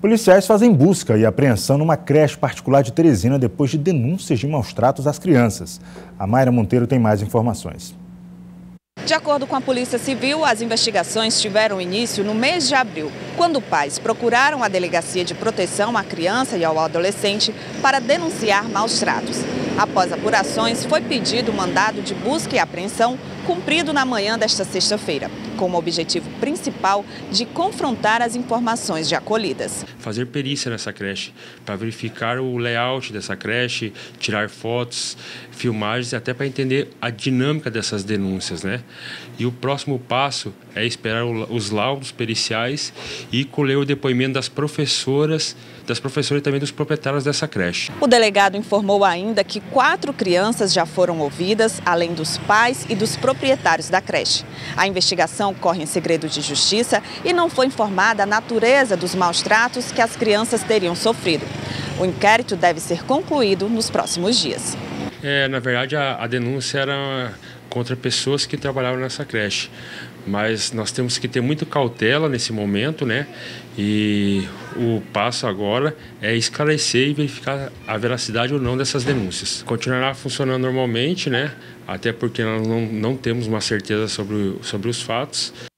Policiais fazem busca e apreensão numa creche particular de Teresina depois de denúncias de maus-tratos às crianças. A Mayra Monteiro tem mais informações. De acordo com a Polícia Civil, as investigações tiveram início no mês de abril, quando pais procuraram a Delegacia de Proteção à Criança e ao Adolescente para denunciar maus-tratos. Após apurações, foi pedido o mandado de busca e apreensão cumprido na manhã desta sexta-feira, com o objetivo principal de confrontar as informações de acolhidas. Fazer perícia nessa creche, para verificar o layout dessa creche, tirar fotos, filmagens, até para entender a dinâmica dessas denúncias, né? E o próximo passo é esperar os laudos periciais e colher o depoimento das professoras e também dos proprietários dessa creche. O delegado informou ainda que 4 crianças já foram ouvidas, além dos pais e dos proprietários da creche. A investigação corre em segredo de justiça e não foi informada a natureza dos maus-tratos que as crianças teriam sofrido. O inquérito deve ser concluído nos próximos dias. Na verdade, a denúncia era contra pessoas que trabalhavam nessa creche. Mas nós temos que ter muita cautela nesse momento, né? E o passo agora é esclarecer e verificar a veracidade ou não dessas denúncias. Continuará funcionando normalmente, né? Até porque nós não temos uma certeza sobre os fatos.